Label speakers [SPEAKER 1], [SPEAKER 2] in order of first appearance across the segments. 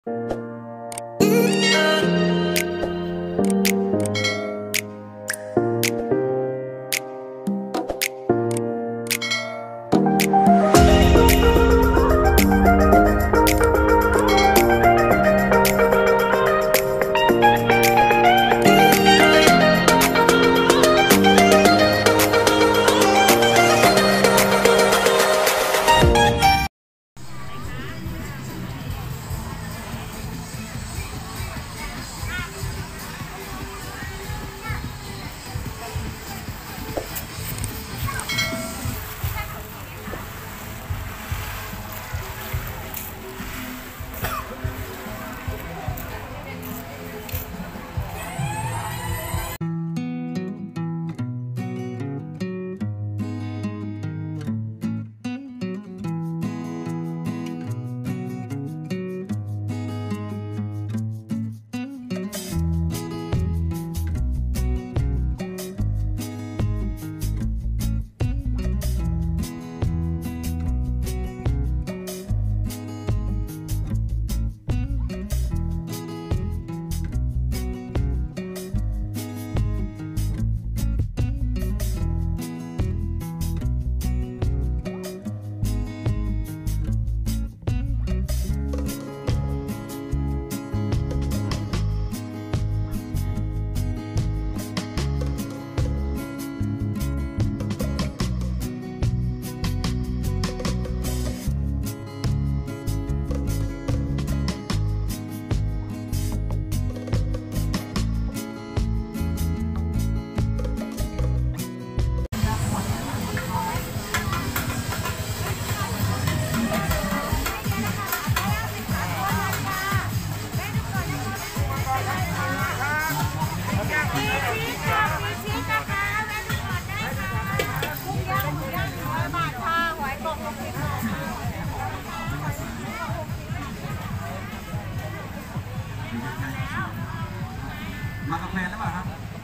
[SPEAKER 1] มากับแฟนหรือเปล่าครับ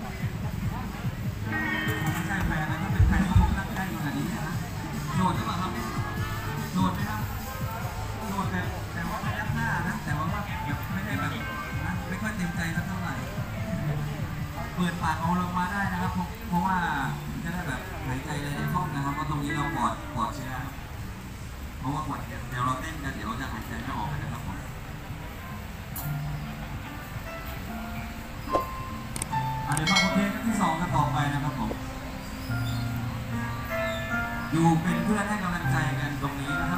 [SPEAKER 1] ไม่ใช่แฟนนะถ้าเป็นแฟนก็คงนั่งได้ขนาดนี้นะโดดหรือเปล่าครับโดดไหมครับโดดแต่ว่าไม่ยักหน้านะแต่ว่าแบบไม่ได้แบบนะไม่ค่อยเต็มใจสักเท่าไหร่เปิดปากเอาลงมาได้นะครับเพราะว่าจะได้แบบหายใจในห้องนะครับเพราะตรงนี้เราปลอดเชื้อเพราะว่าเดี๋ยวเราเต้นกันเดี๋ยวเราจะหายใจไม่ออกนะครับผมเดี๋ยวฟังเพลงที่2กันต่อไปนะครับผมอยู่เป็นเพื่อนให้กำลังใจกันตรงนี้นะครับ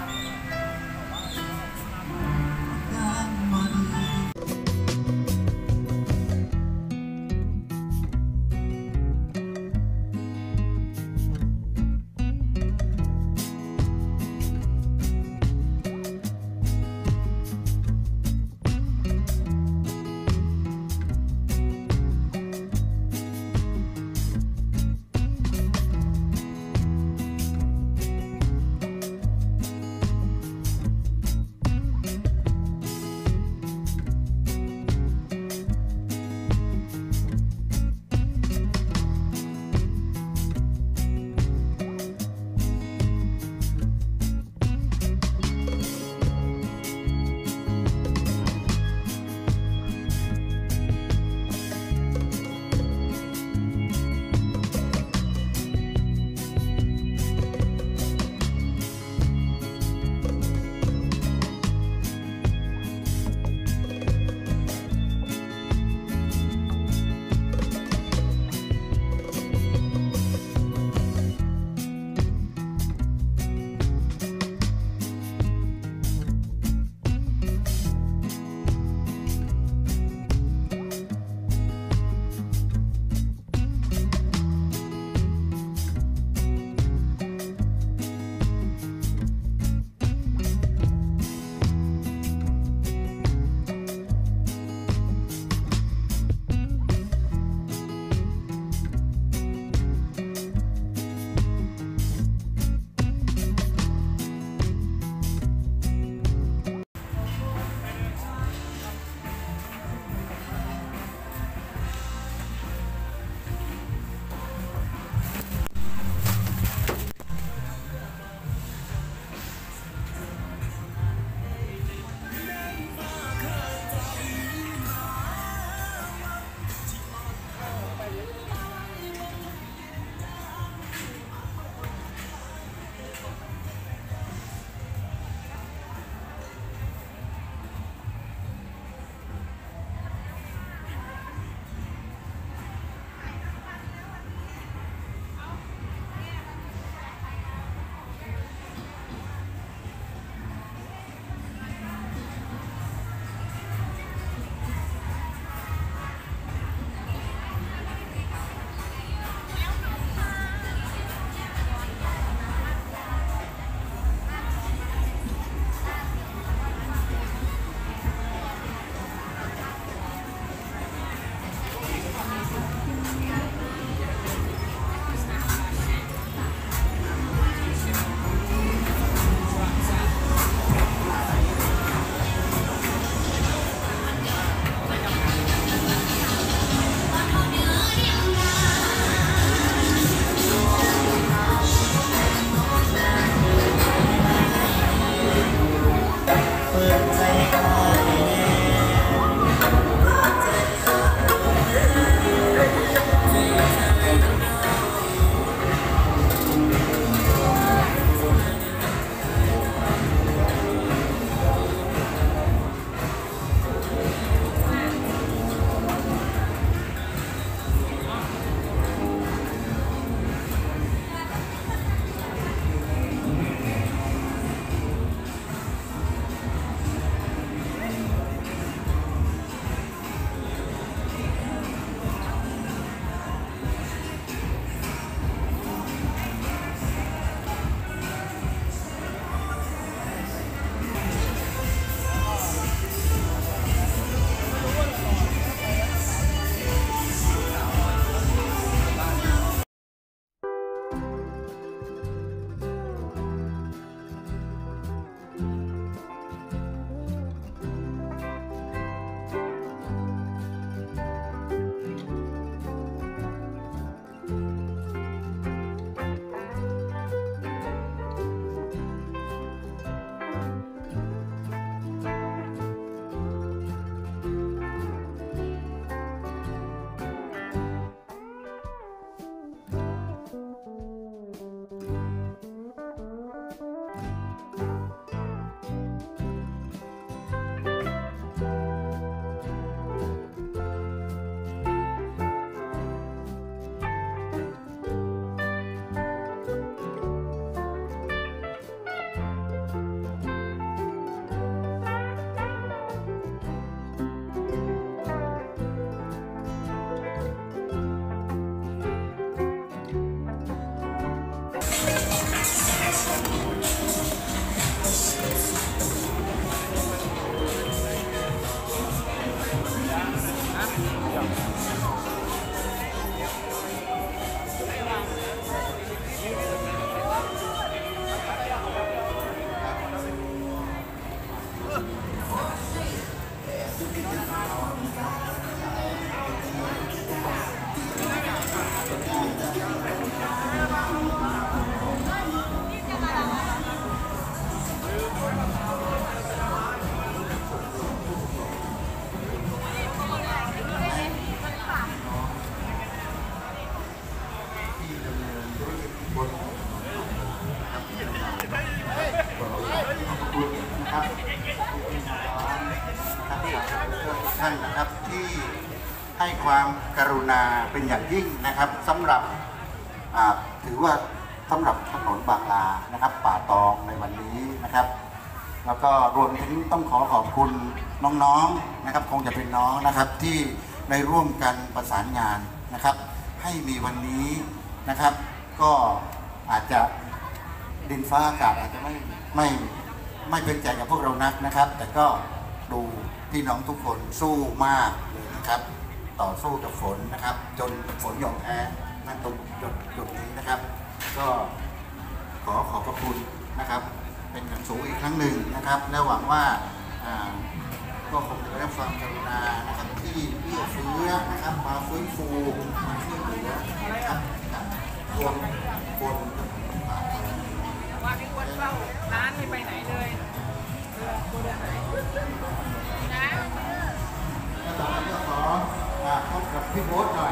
[SPEAKER 2] ท่านนะครับที่ให้ความกรุณาเป็นอย่างยิ่งนะครับสำหรับถือว่าสำหรับถนนบางลานะครับป่าตองในวันนี้นะครับแล้วก็รวมถึงต้องขอบคุณน้องๆนะครับคงจะเป็นน้องนะครับที่ได้ร่วมกันประสานงานนะครับให้มีวันนี้นะครับก็อาจจะดินฟ้าอากาศอาจจะไม่เป็นใจกับพวกเรานักนะครับแต่ก็ดูพี่น้องทุกคนสู้มากเลยนะครับต่อสู้กับฝนนะครับจนฝนหยอกแพ้นั่นตรงจุดนี้นะครับก็ขอบพระคุณนะครับเป็นอย่างสูงอีกครั้งหนึ่งนะครับและหวังว่าก็คงจะได้รับความกรุณานะครับที่เอื้อเฟื้อนะครับมาฟื้นฟูมาช่วยเหลือนะครับรวมคน
[SPEAKER 3] ว่าพี่อ้วนเฝ้าร้านไม่ไปไหนเลยตัวเดินไหนนะ
[SPEAKER 2] แล้วต่อไปก็ขอพบกับพี่โบ๊ทหน่อย